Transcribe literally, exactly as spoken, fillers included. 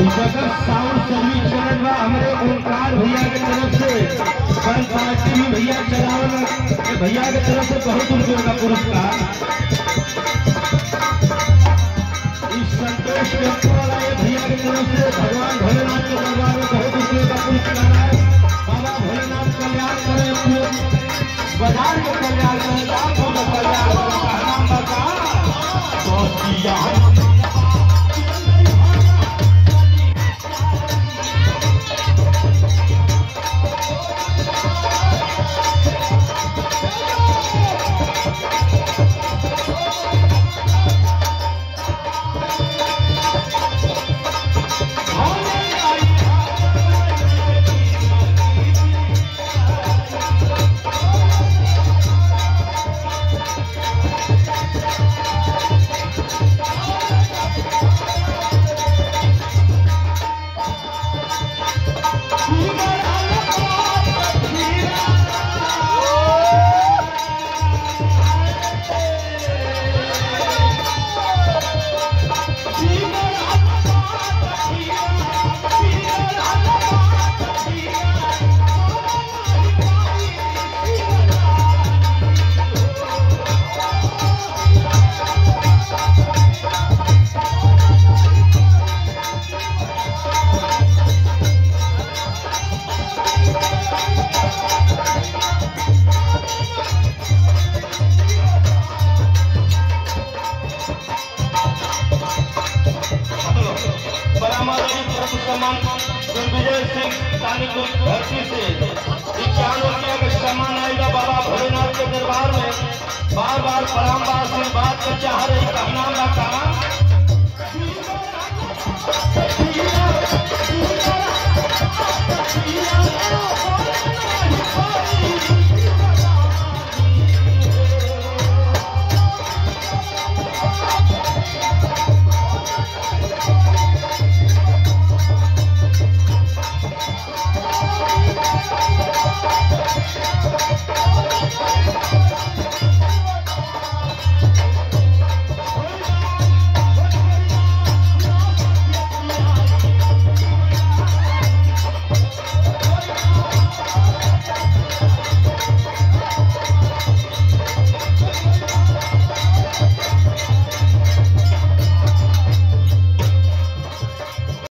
जगत sound service channel बा हमारे ओंकार भैया के तरफ से फन पार्टी भी भैया चलावन भैया के तरफ से बहुत रुपये का पुरस्कार। इस संतोष टेम्पो वाला ये भैया की तरफ से भगवान भोलेनाथ के दरबार में बहुत रुपये का पुरस्कार है। बाबा भोलेनाथ कल्याण करें, पूरे बाजार में कल्याण करें, लाखों का कल्याण करें। कहना बता दिग्विजय सिंह धरती से इक्यावन रुपया का सामान आएगा बाबा भोलेनाथ के दरबार में। बार बार प्रणाम बार आशीर्वाद का चाह रही कहना का कहा।